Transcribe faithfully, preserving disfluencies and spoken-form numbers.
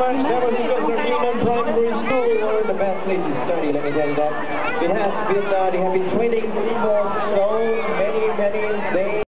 much. That was because of Newman Primary School. We're in the best place to study, let me tell you that. It has been, uh, they have been training three more